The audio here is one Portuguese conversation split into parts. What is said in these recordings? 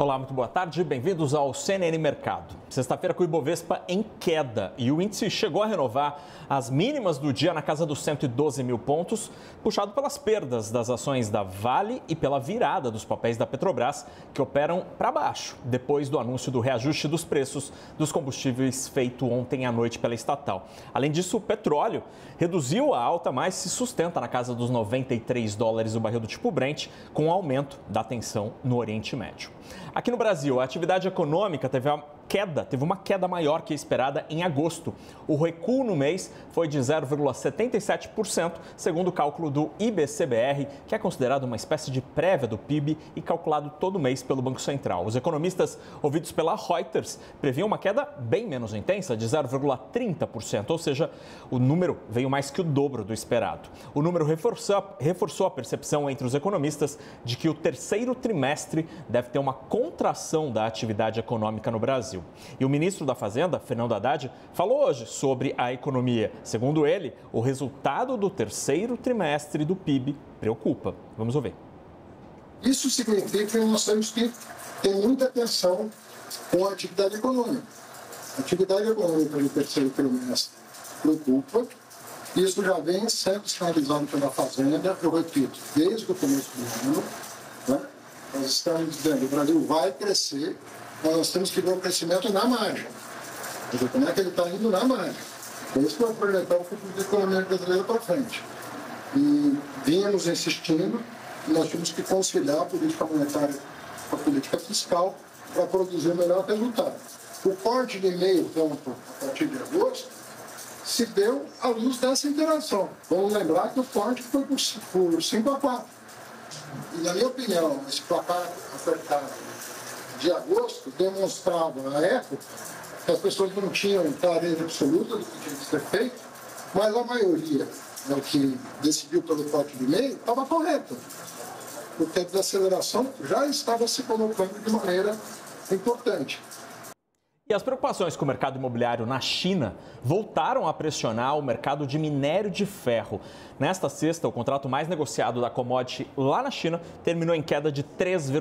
Olá, muito boa tarde. Bem-vindos ao CNN Mercado. Sexta-feira com o Ibovespa em queda e o índice chegou a renovar as mínimas do dia na casa dos 112 mil pontos, puxado pelas perdas das ações da Vale e pela virada dos papéis da Petrobras, que operam para baixo, depois do anúncio do reajuste dos preços dos combustíveis feito ontem à noite pela estatal. Além disso, o petróleo reduziu a alta, mas se sustenta na casa dos 93 dólares o barril do tipo Brent, com o aumento da tensão no Oriente Médio. Aqui no Brasil, a atividade econômica teve uma queda maior que a esperada em agosto. O recuo no mês foi de 0,77%, segundo o cálculo do IBCBR, que é considerado uma espécie de prévia do PIB e calculado todo mês pelo Banco Central. Os economistas ouvidos pela Reuters previam uma queda bem menos intensa, de 0,30%, ou seja, o número veio mais que o dobro do esperado. O número reforçou a percepção entre os economistas de que o terceiro trimestre deve ter uma contração da atividade econômica no Brasil. E o ministro da Fazenda, Fernando Haddad, falou hoje sobre a economia. Segundo ele, o resultado do terceiro trimestre do PIB preocupa. Vamos ouvir. Isso significa que nós temos que ter muita atenção com a atividade econômica. A atividade econômica do terceiro trimestre preocupa. Isso já vem sendo sinalizado pela Fazenda, eu repito, desde o começo do ano. Né? Nós estamos dizendo que o Brasil vai crescer, mas nós temos que ver o crescimento na margem. Quer dizer, como é que ele está indo na margem? É isso que vai projetar o futuro da economia brasileira para frente. E vínhamos insistindo, nós temos que conciliar a política monetária com a política fiscal para produzir o melhor resultado. O corte de meio ponto a partir de agosto se deu à luz dessa interação. Vamos lembrar que o corte foi por 5-4. E, na minha opinião, esse placar apertado de agosto demonstrava, à época, que as pessoas não tinham clareza absoluta do que tinha que ser feito, mas a maioria que decidiu pelo corte de meio estava correta. O tempo de aceleração já estava se colocando de maneira importante. E as preocupações com o mercado imobiliário na China voltaram a pressionar o mercado de minério de ferro. Nesta sexta, o contrato mais negociado da commodity lá na China terminou em queda de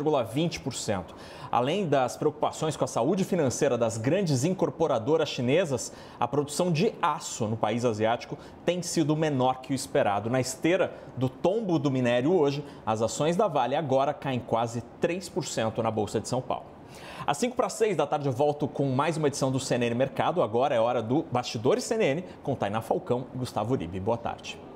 3,20%. Além das preocupações com a saúde financeira das grandes incorporadoras chinesas, a produção de aço no país asiático tem sido menor que o esperado. Na esteira do tombo do minério hoje, as ações da Vale agora caem quase 3% na Bolsa de São Paulo. Às 5:45 da tarde eu volto com mais uma edição do CNN Mercado. Agora é hora do Bastidores CNN com Tainá Falcão e Gustavo Uribe. Boa tarde.